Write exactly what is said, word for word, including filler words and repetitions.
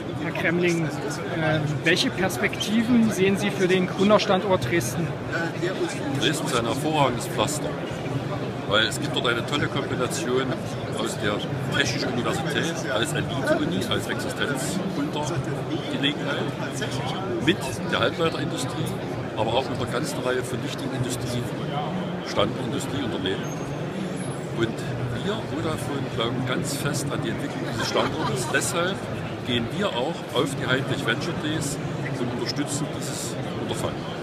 Herr Kremling, äh, welche Perspektiven sehen Sie für den Gründerstandort Dresden? Dresden ist ein hervorragendes Pflaster, weil es gibt dort eine tolle Kombination aus der Technischen Universität als Elite-Uni, als Existenzgründergelegenheit, mit der Halbleiterindustrie, aber auch mit einer ganzen Reihe von wichtigen Industrie, Stand Industrieunternehmen. Und wir, Vodafone, glauben ganz fest an die Entwicklung dieses Standortes. Deshalb gehen wir auch auf die Heinrich Venture Days und unterstützen dieses Unterfangen.